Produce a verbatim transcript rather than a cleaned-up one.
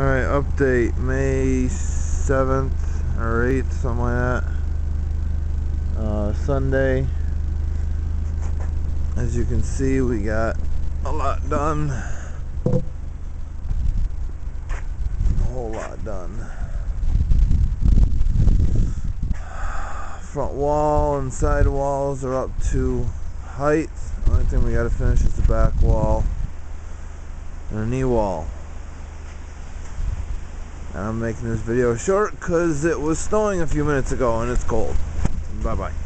Alright, update May seventh or eighth, something like that. Uh, Sunday. As you can see, we got a lot done. A whole lot done. Front wall and side walls are up to height. The only thing we gotta finish is the back wall and a knee wall. And I'm making this video short because it was snowing a few minutes ago and it's cold. Bye bye.